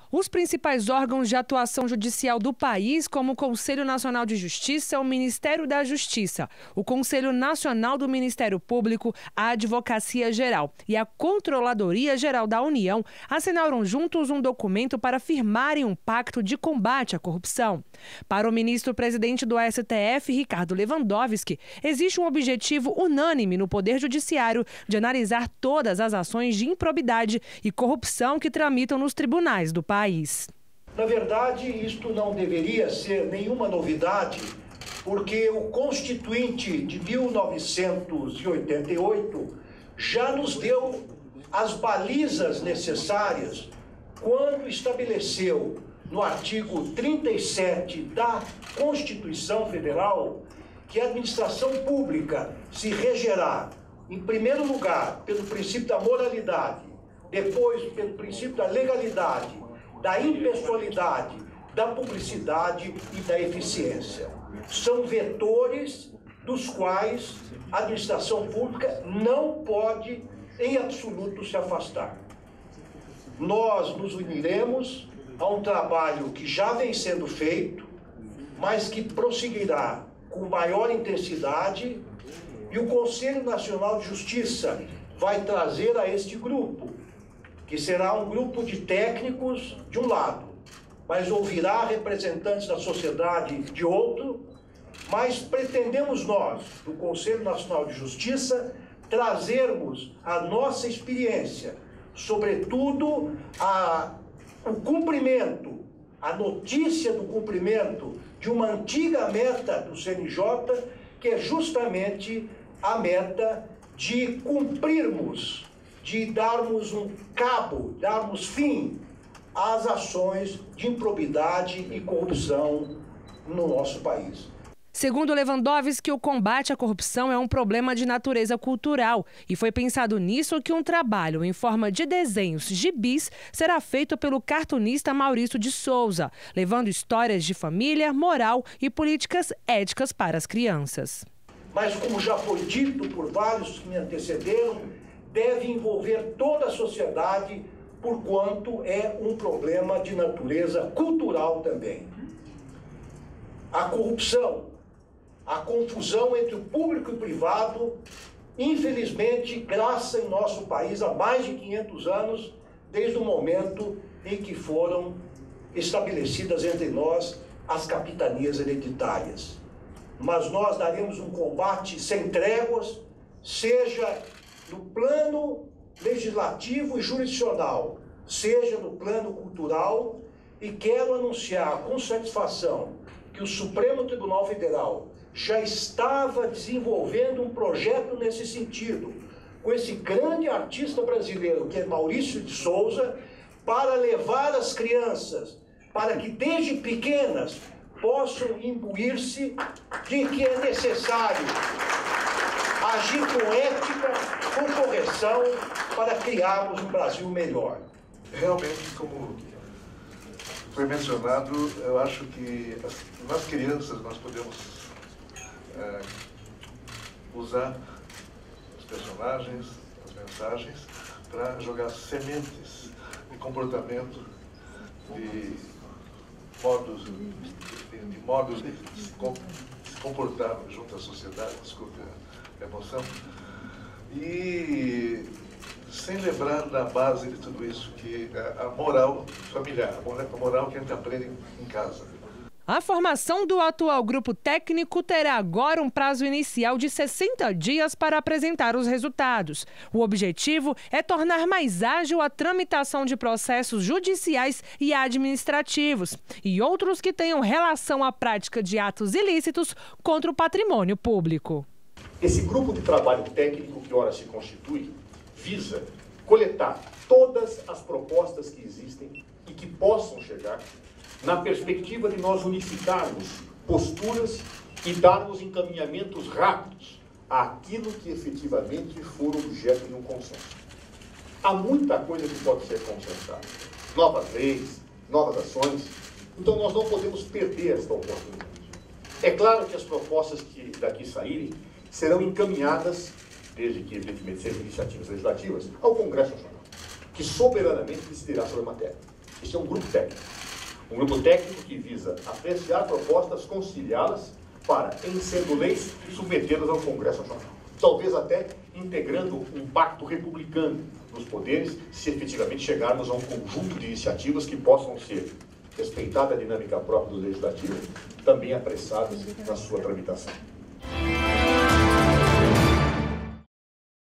Os principais órgãos de atuação judicial do país, como o Conselho Nacional de Justiça, o Ministério da Justiça, o Conselho Nacional do Ministério Público, a Advocacia Geral e a Controladoria Geral da União, assinaram juntos um documento para firmarem um pacto de combate à corrupção. Para o ministro-presidente do STF, Ricardo Lewandowski, existe um objetivo unânime no Poder Judiciário de analisar todas as ações de improbidade e corrupção que tramitam nos tribunais do país. Na verdade, isto não deveria ser nenhuma novidade, porque o Constituinte de 1988 já nos deu as balizas necessárias quando estabeleceu no artigo 37 da Constituição Federal que a administração pública se regerá, em primeiro lugar, pelo princípio da moralidade, depois pelo princípio da legalidade, da impessoalidade, da publicidade e da eficiência. São vetores dos quais a administração pública não pode, em absoluto, se afastar. Nós nos uniremos a um trabalho que já vem sendo feito, mas que prosseguirá com maior intensidade, e o Conselho Nacional de Justiça vai trazer a este grupo, que será um grupo de técnicos de um lado, mas ouvirá representantes da sociedade de outro, mas pretendemos nós, do Conselho Nacional de Justiça, trazermos a nossa experiência, sobretudo o cumprimento, a notícia do cumprimento de uma antiga meta do CNJ, que é justamente a meta de cumprirmos, de darmos um cabo, darmos fim às ações de improbidade e corrupção no nosso país. Segundo Lewandowski, o combate à corrupção é um problema de natureza cultural e foi pensado nisso que um trabalho em forma de desenhos gibis será feito pelo cartunista Maurício de Souza, levando histórias de família, moral e políticas éticas para as crianças. Mas, como já foi dito por vários que me antecederam, deve envolver toda a sociedade, porquanto é um problema de natureza cultural também. A corrupção, a confusão entre o público e o privado, infelizmente, graça em nosso país há mais de 500 anos, desde o momento em que foram estabelecidas entre nós as capitanias hereditárias. Mas nós daremos um combate sem tréguas, seja no plano legislativo e jurisdicional, seja no plano cultural, e quero anunciar com satisfação que o Supremo Tribunal Federal já estava desenvolvendo um projeto nesse sentido, com esse grande artista brasileiro, que é Maurício de Souza, para levar as crianças, para que desde pequenas possam imbuir-se de que é necessário agir com ética, com correção, para criarmos um Brasil melhor. Realmente, como foi mencionado, eu acho que nas crianças nós podemos usar os personagens, as mensagens, para jogar sementes de comportamento, de modos de se comportar junto à sociedade, desculpe a emoção, e sem lembrar da base de tudo isso, que é a moral familiar, a moral que a gente aprende em casa. A formação do atual grupo técnico terá agora um prazo inicial de 60 dias para apresentar os resultados. O objetivo é tornar mais ágil a tramitação de processos judiciais e administrativos e outros que tenham relação à prática de atos ilícitos contra o patrimônio público. Esse grupo de trabalho técnico que ora se constitui visa coletar todas as propostas que existem e que possam chegar na perspectiva de nós unificarmos posturas e darmos encaminhamentos rápidos àquilo que efetivamente for objeto de um consenso. Há muita coisa que pode ser consensuada. Novas leis, novas ações. Então nós não podemos perder esta oportunidade. É claro que as propostas que daqui saírem serão encaminhadas, desde que efetivamente sejam iniciativas legislativas, ao Congresso Nacional, que soberanamente decidirá sobre a matéria. Esse é um grupo técnico. Um grupo técnico que visa apreciar propostas, conciliá-las para, em sendo leis, submetê-las ao Congresso Nacional. Talvez até integrando um pacto republicano nos poderes, se efetivamente chegarmos a um conjunto de iniciativas que possam ser, respeitada a dinâmica própria do Legislativo, também apressadas na sua tramitação.